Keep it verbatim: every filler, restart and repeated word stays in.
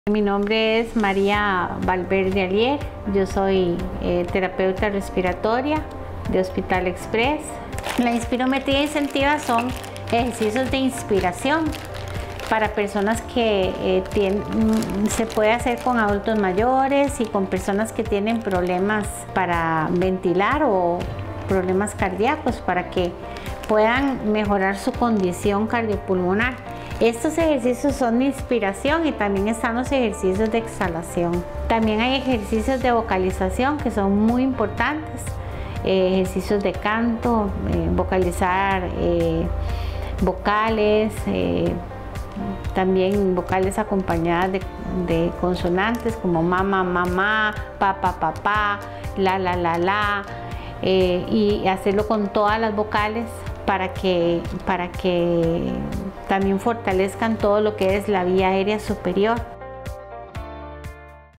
Mi nombre es María Valverde Alier, yo soy eh, terapeuta respiratoria de Hospital Express. La inspirometría incentiva son ejercicios de inspiración para personas que eh, tienen, se puede hacer con adultos mayores y con personas que tienen problemas para ventilar o problemas cardíacos para que puedan mejorar su condición cardiopulmonar. Estos ejercicios son de inspiración y también están los ejercicios de exhalación. También hay ejercicios de vocalización que son muy importantes, eh, ejercicios de canto, eh, vocalizar eh, vocales, eh, también vocales acompañadas de, de consonantes como mamá, mamá, papá, papá, la, la, la, la, eh, y hacerlo con todas las vocales para que, para que también fortalezcan todo lo que es la vía aérea superior.